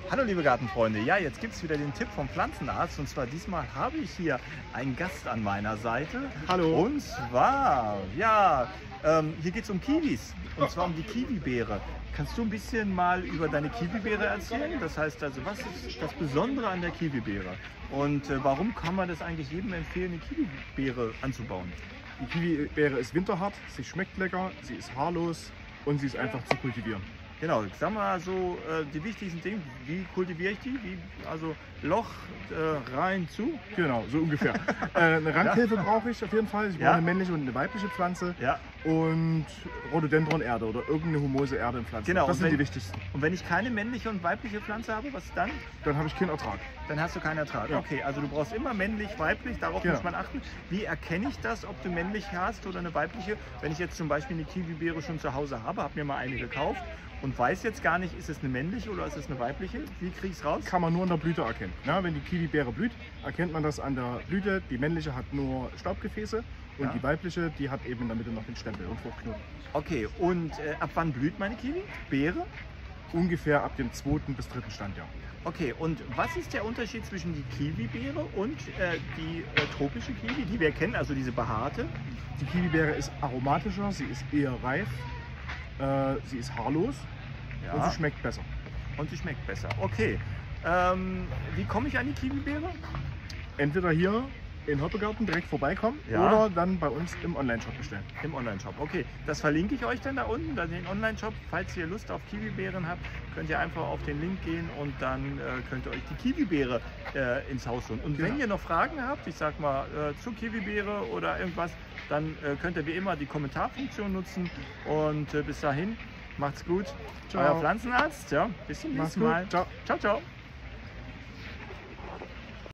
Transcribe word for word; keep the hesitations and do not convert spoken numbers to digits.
Hallo liebe Gartenfreunde, ja, jetzt gibt es wieder den Tipp vom Pflanzenarzt, und zwar diesmal habe ich hier einen Gast an meiner Seite. Hallo. Und zwar, ja, ähm, hier geht es um Kiwis, und zwar um die Kiwibeere. Kannst du ein bisschen mal über deine Kiwibeere erzählen? Das heißt also, was ist das Besondere an der Kiwibeere? Und äh, warum kann man das eigentlich jedem empfehlen, eine Kiwibeere anzubauen? Die Kiwibeere ist winterhart, sie schmeckt lecker, sie ist haarlos und sie ist einfach zu kultivieren. Genau, sag mal so äh, die wichtigsten Dinge. Wie kultiviere ich die? Wie, also Loch äh, rein zu? Genau, so ungefähr. äh, eine Rankhilfe ja. brauche ich auf jeden Fall. Ich brauche ja. eine männliche und eine weibliche Pflanze. Ja. Und Rhododendron-Erde oder irgendeine humose Erde in Pflanzen. Genau, das sind wenn, die wichtigsten. Und wenn ich keine männliche und weibliche Pflanze habe, was dann? Dann habe ich keinen Ertrag. Dann hast du keinen Ertrag. Ja. Okay, also du brauchst immer männlich, weiblich, darauf genau. muss man achten. Wie erkenne ich das, ob du männlich hast oder eine weibliche? Wenn ich jetzt zum Beispiel eine Kiwibeere schon zu Hause habe, habe mir mal eine gekauft und weiß jetzt gar nicht, ist es eine männliche oder ist es eine weibliche? Wie kriege ich es raus? Kann man nur an der Blüte erkennen. Ja, wenn die Kiwibeere blüht, erkennt man das an der Blüte. Die männliche hat nur Staubgefäße und ja. die weibliche, die hat eben in der Mitte noch den Stempel und Fruchtknoten. Okay, und äh, ab wann blüht meine Kiwi-Beere? Ungefähr ab dem zweiten bis dritten Standjahr. Okay, und was ist der Unterschied zwischen die Kiwibeere und äh, die äh, tropische Kiwi, die wir kennen, also diese behaarte? Die Kiwibeere ist aromatischer, sie ist eher reif, äh, sie ist haarlos ja. und sie schmeckt besser. Und sie schmeckt besser, okay. Ähm, wie komme ich an die Kiwibeere? Entweder hier in Hoppegarten direkt vorbeikommen ja. oder dann bei uns im Online-Shop bestellen. Im Online-Shop, okay. Das verlinke ich euch dann da unten, dann den Online-Shop. Falls ihr Lust auf Kiwibeeren habt, könnt ihr einfach auf den Link gehen und dann äh, könnt ihr euch die Kiwibeere äh, ins Haus holen. Und genau. wenn ihr noch Fragen habt, ich sag mal äh, zur Kiwibeere oder irgendwas, dann äh, könnt ihr wie immer die Kommentarfunktion nutzen. Und äh, bis dahin, macht's gut. Ciao. Euer Pflanzenarzt. Ja, bis zum nächsten Mal. Ciao. Ciao, ciao.